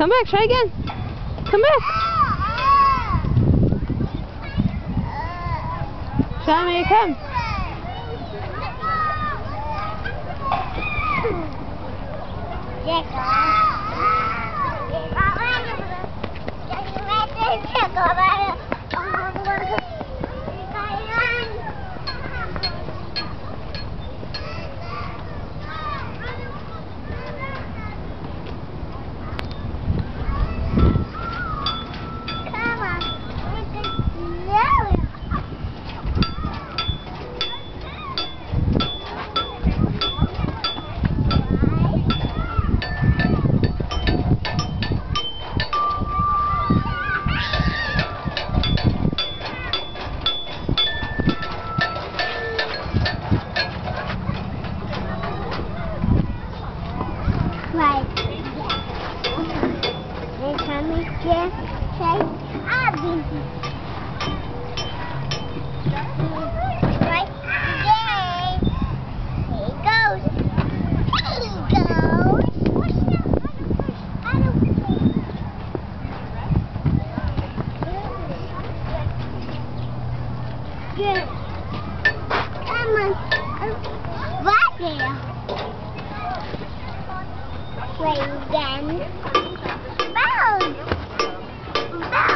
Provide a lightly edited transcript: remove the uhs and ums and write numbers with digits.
Come back, try again. Come back. Show me, come. Right. And come and say, I've been here. Right again. Here he goes. Here he goes. I don't Good. Come on. Right there. Play again. Bounce! Bounce!